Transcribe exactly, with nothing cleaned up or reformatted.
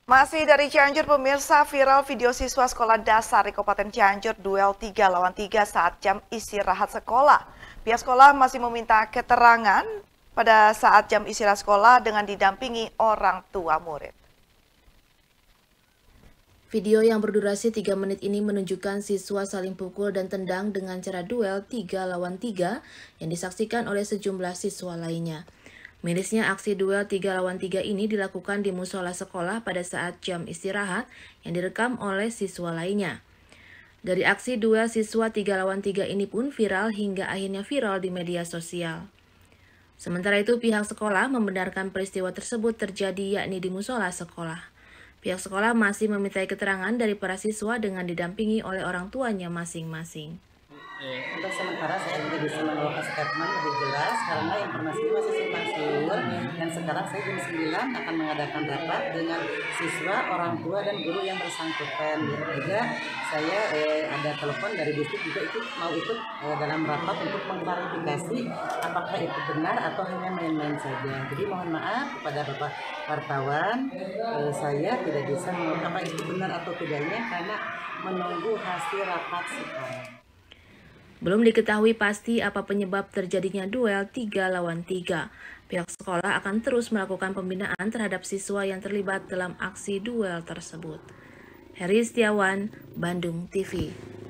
Masih dari Cianjur, pemirsa, viral video siswa sekolah dasar di Kabupaten Cianjur duel tiga lawan tiga saat jam istirahat sekolah. Pihak sekolah masih meminta keterangan pada saat jam istirahat sekolah dengan didampingi orang tua murid. Video yang berdurasi tiga menit ini menunjukkan siswa saling pukul dan tendang dengan cara duel tiga lawan tiga yang disaksikan oleh sejumlah siswa lainnya. Mirisnya aksi duel tiga lawan tiga ini dilakukan di musola sekolah pada saat jam istirahat yang direkam oleh siswa lainnya. Dari aksi duel siswa tiga lawan tiga ini pun viral hingga akhirnya viral di media sosial. Sementara itu pihak sekolah membenarkan peristiwa tersebut terjadi yakni di musola sekolah. Pihak sekolah masih memintai keterangan dari para siswa dengan didampingi oleh orang tuanya masing-masing. Untuk sementara saya tidak bisa mengeluarkan statement lebih jelas karena informasinya masih simpang siur, dan sekarang saya jam sembilan akan mengadakan rapat dengan siswa, orang tua, dan guru yang bersangkutan. Juga saya eh, ada telepon dari distrik juga ikut mau ikut eh, dalam rapat untuk mengklarifikasi apakah itu benar atau hanya main-main saja. Jadi mohon maaf kepada Bapak wartawan, eh, saya tidak bisa mengatakan apa itu benar atau tidaknya karena menunggu hasil rapat sekarang. Belum diketahui pasti apa penyebab terjadinya duel tiga lawan tiga. Pihak sekolah akan terus melakukan pembinaan terhadap siswa yang terlibat dalam aksi duel tersebut. Heri Setiawan, Bandung T V.